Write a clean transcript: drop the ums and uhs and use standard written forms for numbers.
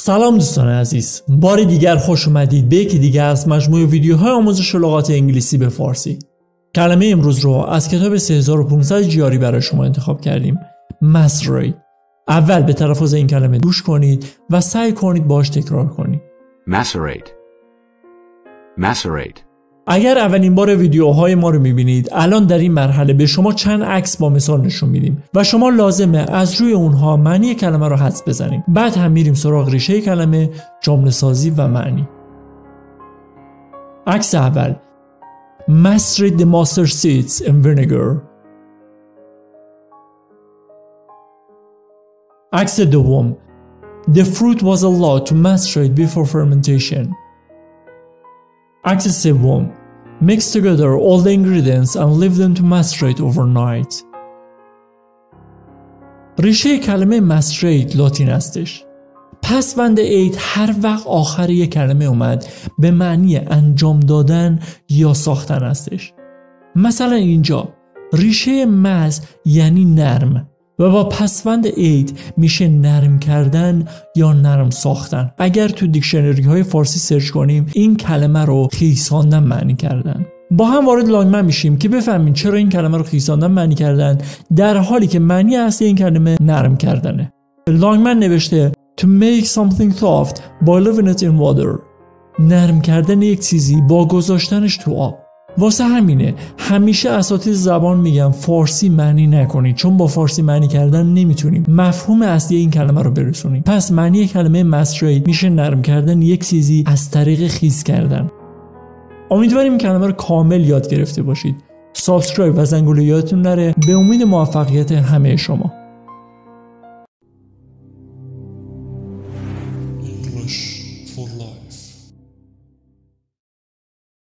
سلام دوستان عزیز، بار دیگر خوش اومدید به یکی دیگر از مجموعه ویدیوهای آموزش لغات انگلیسی به فارسی. کلمه امروز رو از کتاب 3500 جیاری برای شما انتخاب کردیم. macerate. اول به تلفظ این کلمه گوش کنید و سعی کنید باهاش تکرار کنید. macerate. اگر اولین بار ویدیوهای ما رو میبینید، الان در این مرحله به شما چند عکس با مثال نشون میدیم و شما لازمه از روی اونها معنی کلمه رو حدس بزنید. بعد هم میریم سراغ ریشه کلمه، جمله سازی و معنی. عکس اول: macerate the mustard seeds in vinegar. عکس دوم: the fruit was allowed to macerate before fermentation. عکس سوم: mix together all the ingredients and leave them to macerate overnight. ریشه کلمه macerate لاتین استش. پسوند ate هر وقت آخر یک کلمه اومد به معنی انجام دادن یا ساختن استش. مثلا اینجا ریشه مس یعنی نرم و با پسوند ate میشه نرم کردن یا نرم ساختن. اگر تو دیکشنری های فارسی سرچ کنیم این کلمه رو خیساندن معنی کردن. با هم وارد لانگمن میشیم که بفهمیم چرا این کلمه رو خیساندن معنی کردن در حالی که معنی اصلی این کلمه نرم کردنه. لانگمن نوشته to make something soft by leaving it in water. نرم کردن یک چیزی با گذاشتنش تو آب. واسه همینه همیشه اساتید زبان میگن فارسی معنی نکنید، چون با فارسی معنی کردن نمیتونیم مفهوم اصلی این کلمه رو برسونیم. پس معنی کلمه macerate میشه نرم کردن یک چیزی از طریق خیس کردن. امیدواریم این کلمه رو کامل یاد گرفته باشید. سابسکرایب و زنگوله یادتون نره. به امید موفقیت همه شما. English for life.